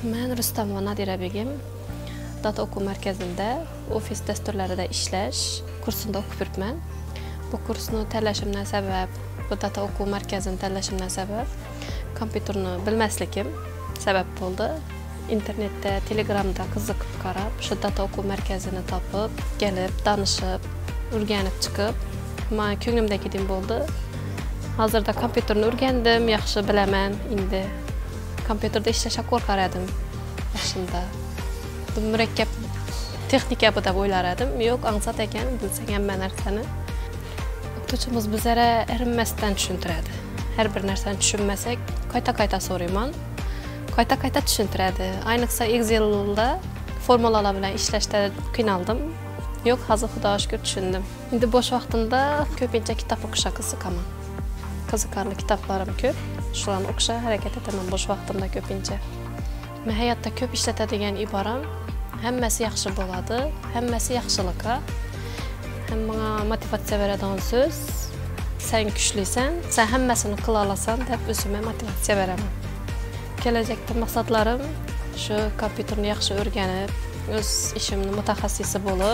Men Rustamova Nadira Begim Data O'quv Markazida ofis dasturlarida ishlash kursida o'qib yuribman. Bu kursni tanlashimdan sabab, bu Data O'quv Markazini tanlashimdan sabab kompyuterni bilmasligim sabab bo'ldi. İnternetda, Telegramda qiziqib qarab, shu Data O'quv Markazini topib, kelib, tanishib, o'rganib chiqib, men ko'nglimdagidek bo'ldi. Hozirda kompyuterni o'rgandim, yaxshi bilaman. Endi kompyuterda ishlashga qo'rqar edim. Boshida bu murakkab texnika bu deb o'ylar edim. Yo'q, аңсат ekan, bilsang hamma narsani. O'qituvchimiz bizlarga erinmasdan tushuntiradi. Har bir narsani tushunmasak, qayta so'rayman. Qayta tushuntiradi. Ayniqsa Excel'da formulalar bilan ishlashda qiynaldim. Yo'q, hozir Xudoga shukr tushundim. Endi bo'sh vaqtimda ko'pincha kitob o'qishga qiziqaman. Qiziqarli kitoblarim ko'p. Shularni o'qishga harakat etaman bo'sh vaqtimda ko'pincha. Men hayotda ko'p ishlatadigan iboram hammasi yaxshi bo'ladi, hammasi yaxshilikka. Hammaga motivatsiya beradigan so'z. Sen kuchlisan, sen hammasini qila olasan deb o'zimga motivatsiya beraman. Kelajakda maqsadlarim shu kompyuterni yaxshi o'rganib, o'z ishimning mutaxassisi bo'lib,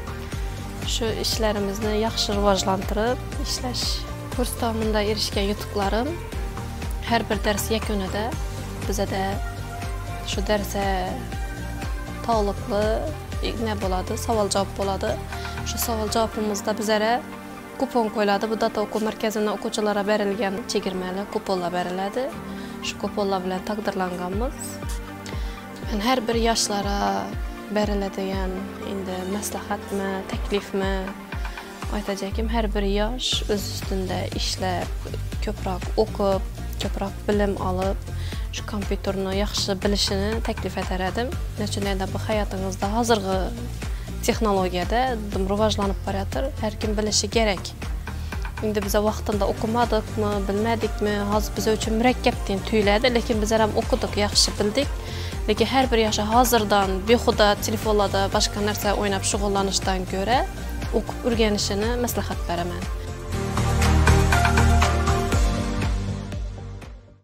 shu ishlarimizni yaxshi rivojlantirib ishlash. Kurs davomida erishgan yutuqlarim har bir dars yakunida bizada shu darsga taalluqli nima bo'ladi, savol-javob bo'ladi. Shu savol-javobimizda bizlarga kupon qo'yiladi. Bu Data O'quv Markazining o'quvchilariga berilgan chegirmali kuponlar beriladi. Shu kuponlar bilan taqdirlanganmiz. Men har bir yoshlarga beriladigan endi maslahatmi, taklifmi aytajakim, har bir yosh o'z ustida ishlab, ko'proq o'qib, ko'proq bilim olib, shu kompyuterni yaxshi bilishini taklif etar edim. Nechunki bu hayotingizda hozirgi texnologiyada rivojlanib borayotir, har kim bilishi kerak. Endi biz vaqtida o'qimadikmi, bilmadikmi, hozir biz uchun murakkabdek tuyuladi, lekin bizlar ham o'qidik, yaxshi bildik. Lekin har bir yosh hozirdan behuda telefonlarda boshqa narsa o'ynab shug'ullanishdan ko'ra o'qib o'rganishini maslahat beraman.